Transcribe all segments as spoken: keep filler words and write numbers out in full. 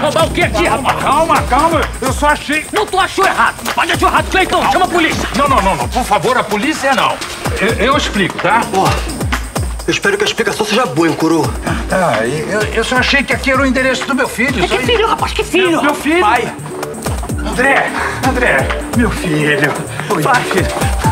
roubar o que aqui, rapaz? Calma, calma. Eu só achei... Não, tu achou errado. Mas achou errado. Cleiton, chama a polícia. Não, não, não, não. Por favor, a polícia não. Eu, eu explico, tá? Ó, eu espero que a explicação seja boa, hein, coroa? Ah, eu, eu só achei que aqui era o endereço do meu filho. Que, que filho, rapaz? Que filho? Meu, meu filho. Pai. André, André, meu filho. Oi, Pai. filho.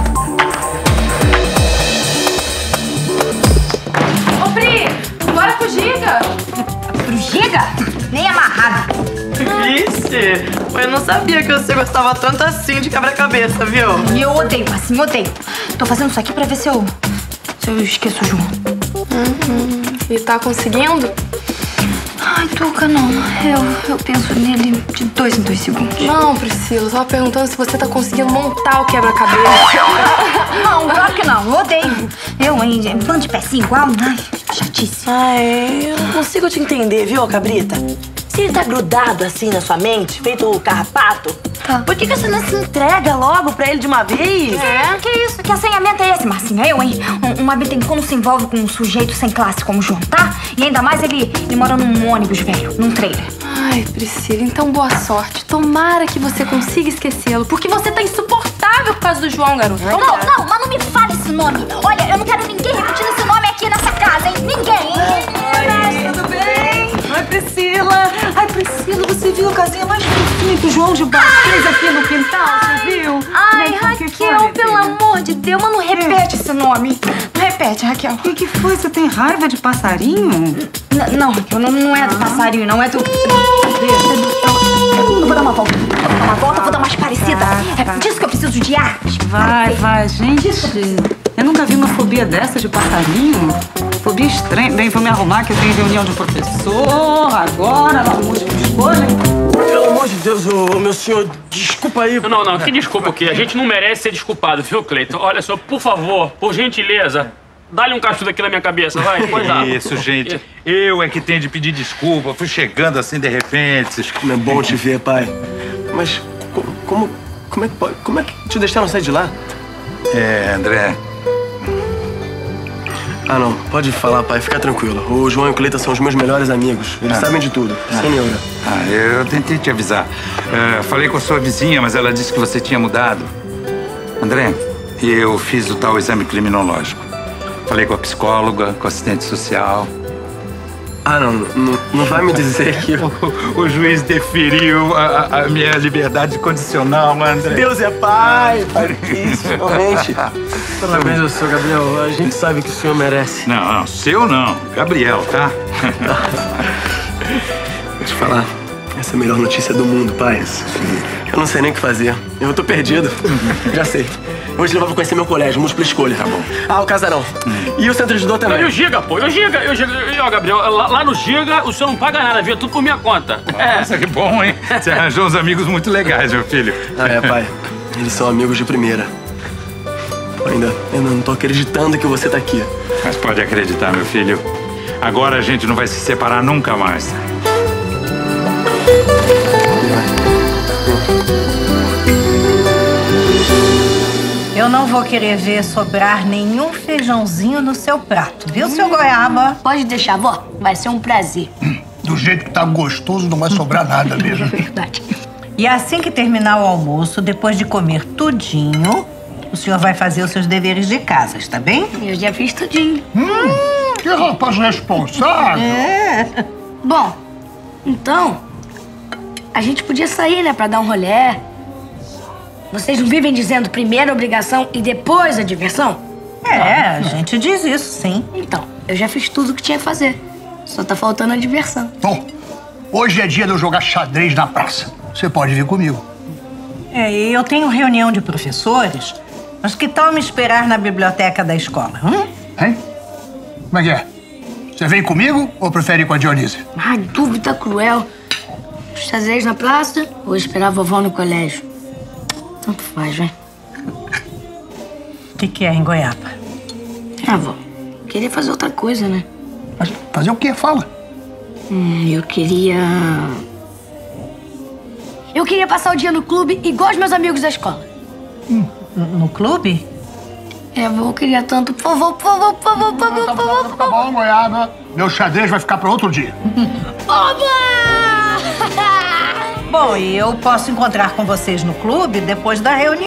Ô, Pri, bora pro Giga. Pro Giga? Nem amarrado. Vixe, eu não sabia que você gostava tanto assim de quebra-cabeça, viu? E eu odeio, assim, odeio. Tô fazendo isso aqui pra ver se eu... se eu esqueço o João. Uhum. E tá conseguindo? Ai, Tuca, não. Eu, eu penso nele de dois em dois segundos. Não, Priscila, eu tava perguntando se você tá conseguindo montar o quebra-cabeça. Não, claro que não. Eu odeio. Eu, hein? Bando de pecinha igual. Ai, chatice. Ai, eu não consigo te entender, viu, Cabrita? Se ele tá grudado assim na sua mente, feito o carrapato, Tá. por que, que você não se entrega logo pra ele de uma vez? É? Que isso? Que assanhamento é esse, Marcinha? Eu, hein? Um, uma Bittencourt não se envolve com um sujeito sem classe como o João, tá? E ainda mais ele, ele mora num ônibus velho, num trailer. Ai, Priscila, então boa sorte. Tomara que você consiga esquecê-lo, porque você tá insuportável por causa do João, garoto. Não, não, mas não me fale esse nome. Olha, eu não quero ninguém repetindo esse nome aqui nessa casa, hein? Ninguém, hein? Oi, tudo bem? Oi, Priscila. Ai, Priscila, você viu a casinha mais fofinha que o João de Barro fez aqui no quintal, você viu? Ai, Né, Raquel, que foi, pelo filha? amor de Deus, mas não repete esse nome. Não repete, Raquel. O que, que foi? Você tem raiva de passarinho? N não, Raquel, não, não é do passarinho, não é do... Eu vou dar uma volta. Vou dar uma volta, vou dar umas parecidas. É disso que eu preciso de ar. Vai, vai, gente. Eu nunca vi uma fobia dessa de passarinho. Fobia estranha. Bem, vou me arrumar que eu tenho reunião de professor agora, lá no múltiplo escolha. Pelo amor de Deus, ô, meu senhor, desculpa aí. Não, não, que desculpa o quê? A gente não merece ser desculpado, viu, Cleiton? Olha só, por favor, por gentileza, dá-lhe um cachudo aqui na minha cabeça, vai. Pode dar. Isso, gente. Eu é que tenho de pedir desculpa. Fui chegando assim de repente. Como é bom te ver, pai. Mas co- como, como, é que, pode- como é que te deixaram sair de lá? É, André. Ah, não. Pode falar, pai. Fica tranquilo. O João e o Cleiton são os meus melhores amigos. Eles Ah. sabem de tudo. Sem neura. Ah, eu tentei te avisar. É, falei com a sua vizinha, mas ela disse que você tinha mudado. André, eu fiz o tal exame criminológico. Falei com a psicóloga, com a assistente social. Ah, não. Não, não vai me dizer que... eu- O, o juiz deferiu a, a- a minha liberdade condicional, André. Deus é pai, pai. Isso, realmente. Parabéns ao senhor, Gabriel. A gente sabe que o senhor merece. Não, não, seu não. Gabriel, tá? Vou te falar. Essa é a melhor notícia do mundo, pai. Eu não sei nem o que fazer. Eu tô perdido. Já sei. Vou te levar pra conhecer meu colégio, múltipla escolha. Tá bom. Ah, o casarão. E o centro de dor também. E o Giga, pô, e o Giga, e o Giga, e ó, Gabriel, lá, lá no Giga o senhor não paga nada, viu? É tudo por minha conta. Nossa, que bom, hein? Você arranjou uns amigos muito legais, meu filho. Ah, é, pai. Eles são amigos de primeira. Pô, ainda, eu não tô acreditando que você tá aqui. Mas pode acreditar, meu filho. Agora a gente não vai se separar nunca mais. Eu não vou querer ver sobrar nenhum feijãozinho no seu prato, viu, seu Goiaba? Pode deixar, vó. Vai ser um prazer. Do jeito que tá gostoso, não vai sobrar nada mesmo. Verdade. E assim que terminar o almoço, depois de comer tudinho, o senhor vai fazer os seus deveres de casa, está bem? Eu já fiz tudinho. Hum, que rapaz responsável. É. Bom, então, a gente podia sair, né, pra dar um rolê. Vocês não vivem dizendo primeiro a obrigação e depois a diversão? É, a gente diz isso, sim. Então, eu já fiz tudo o que tinha que fazer. Só tá faltando a diversão. Bom, hoje é dia de eu jogar xadrez na praça. Você pode vir comigo. É, e eu tenho reunião de professores, mas que tal me esperar na biblioteca da escola? Hum? Hein? Como é que é? Você vem comigo ou prefere ir com a Dionísia? Ai, dúvida cruel. Xadrez na praça ou esperar a vovó no colégio? Tanto faz, vai. O que, que é em Goiaba? Ah, vó, queria fazer outra coisa, né? Mas fazer o quê? Fala. Hum, eu queria... Eu queria passar o dia no clube igual os meus amigos da escola. Hum, no clube? É, vó, eu queria tanto. Por favor, por favor, por favor, por favor, Tá por favor. bom, tá bom, Goiaba. Meu xadrez vai ficar para outro dia. Oba! Bom, e eu posso encontrar com vocês no clube depois da reunião.